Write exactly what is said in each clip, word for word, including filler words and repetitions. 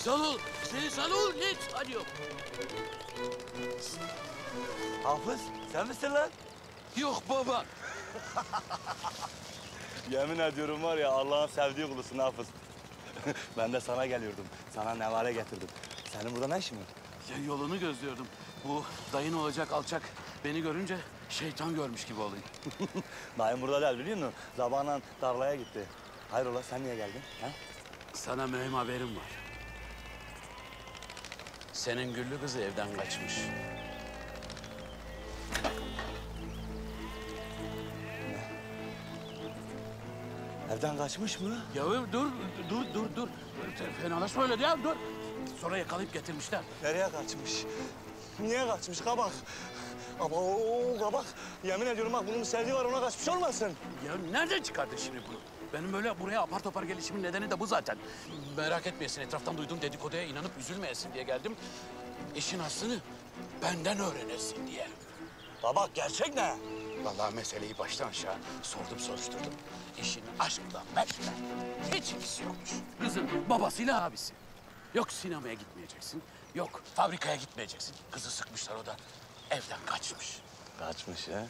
Salul, seni salul, geç. Hadi yok. Hafız, sen misin lan? Yok baba. Yemin ediyorum var ya, Allah'ın sevdiği kulusun Hafız. Ben de sana geliyordum. Sana nevale getirdim. Senin burada ne işin var? Ya yolunu gözlüyordum. Bu dayın olacak alçak beni görünce şeytan görmüş gibi olayım. Dayım burada değil biliyor musun? Zamanla tarlaya gitti. Hayrola, sen niye geldin? Ha? Sana mühim haberim var. Senin güllü kızı evden kaçmış. Evden kaçmış mı? Ya dur, dur, dur, dur. Fenalaşma öyle ya, dur. Sonra yakalayıp getirmişler. Nereye kaçmış? Niye kaçmış kabak? Ama o kabak. Yemin ediyorum bak bunun bir sevdiği var, ona kaçmış olmasın. Ya nereden çıkardın şimdi bunu? Benim böyle buraya apar topar gelişimin nedeni de bu zaten. Merak etmeyesin, etraftan duyduğum dedikoduya inanıp üzülmeyesin diye geldim. İşin aslını benden öğrenesin diye. Kabak gerçek ne? Vallahi meseleyi baştan aşağı sordum soruşturdum. İşin aşkla meşkle hiç ilgisi yokmuş. Kızın babasıyla abisi. Yok sinemaya gitmeyeceksin, yok fabrikaya gitmeyeceksin. Kızı sıkmışlar, o da evden kaçmış. Kaçmış ha?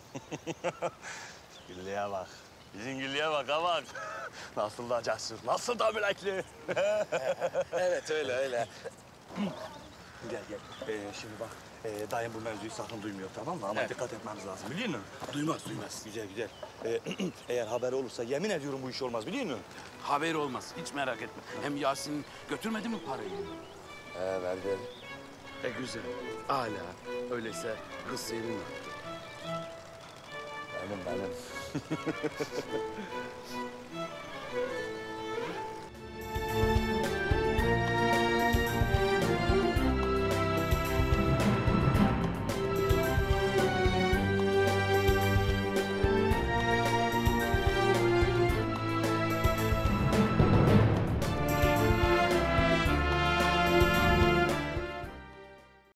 Güllüye bak. Bizim Güllüye bak ha bak. Nasıl da cesur, nasıl da bilekli. Evet öyle öyle. Gel gel. Ee, şimdi bak, ee, dayım bu mevzuyu sakın duymuyor tamam mı? Ama Evet. dikkat etmemiz lazım biliyor musun? Duymaz duymaz. Güzel güzel. Ee, eğer haberi olursa yemin ediyorum bu iş olmaz biliyor musun? Haberi olmaz, hiç merak etme. Hem Yasin götürmedi mi parayı? He verdi. E güzel, hala. Öyleyse kız senin. Benim benim.